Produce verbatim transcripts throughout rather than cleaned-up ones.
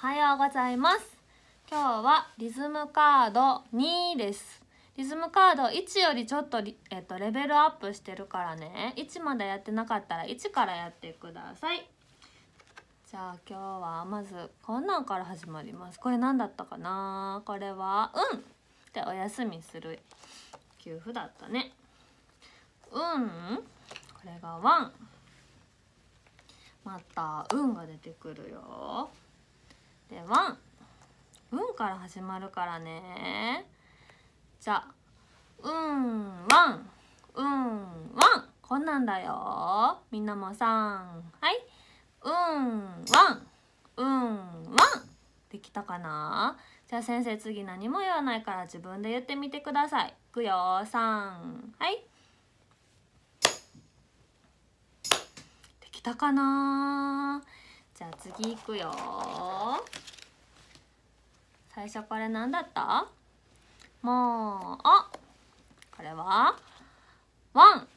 はようございます。今日はリズムカードにです。リズムカードいちよりちょっとリ、えっと、レベルアップしてるからね、いちまでやってなかったらいちからやってください。じゃあ今日はまずこんなんから始まります。これ何だったかな。これはうんでお休みする給付だったね。うん、これがワン。また運が出てくるよ。でワン、運から始まるからね。じゃあうんワン、うんワン、こんなんだよ。みんなもさん、はいうんワン、うんワンできたかな。じゃあ先生次何も言わないから自分で言ってみてください。いくよ。さん、はいできたかな。じゃあ次いくよ。最初これ何だった。もうあこれはワン、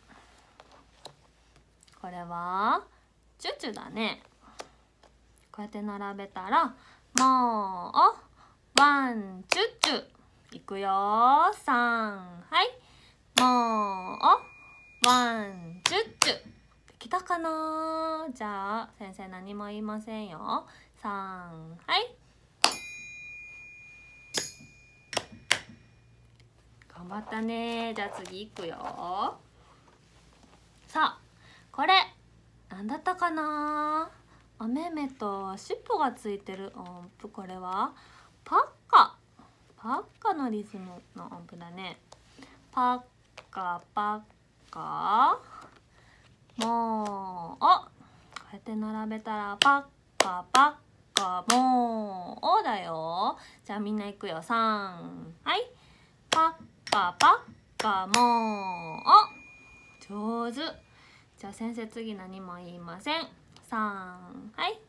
これはチュチュだね。こうやって並べたらもうワンチュチュいくよ。さん、はいもうワンチュチュできたかな。じゃあ先生何も言いませんよ。さん、はい頑張ったね。じゃあ次いくよ。さあこれ何だったかな。お目目と尻尾がついてる音符。これはパッカパッカのリズムの音符だね。パッカパッカもうおこうやって並べたらパッカパッカもうおだよ。じゃあみんないくよ。さん、はいパッカパッカもうお上手。じゃあ先生次何も言いません。さん、はい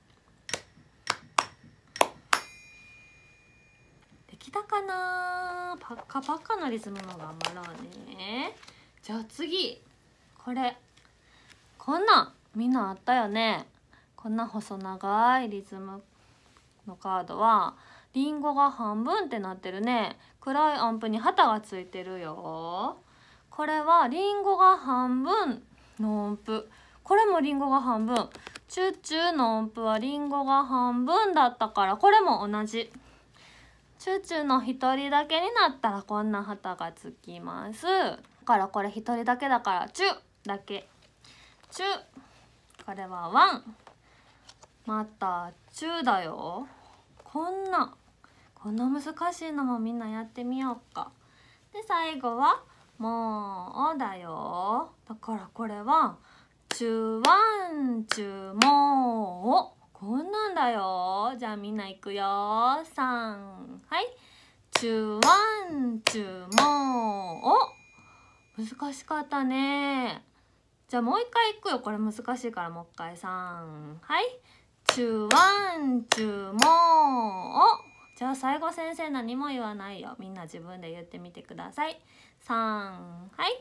できたかな。パッカパッカのリズムも頑張ろうね。じゃあ次これこんなんみんなあったよね。こんな細長いリズムのカードはリンゴが半分ってなってるね。暗い音符に旗がついてるよ。これはリンゴが半分の音符。これもリンゴが半分。チュチュの音符はリンゴが半分だったからこれも同じ。チュチュの一人だけになったらこんな旗がつきます。だからこれ一人だけだからチュだけ。チュこれはワン。またチュだよ。こんなこんな難しいのもみんなやってみようか。で最後はもうだよ。だからこれはチュワンチュもうこんなんだよ。じゃあみんないくよ。さん、はいチュワンチュもう難しかったね。じゃあもう一回いくよ。これ難しいからもう一回。さん、はいチュワンチュもうじゃあ最後先生何も言わないよ。みんな自分で言ってみてください。さん、はい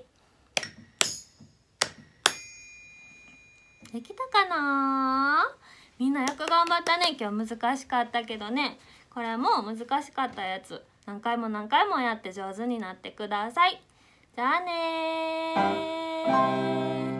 できたかな。みんなよく頑張ったね。今日難しかったけどね。これも難しかったやつ何回も何回もやって上手になってください。じゃあねー。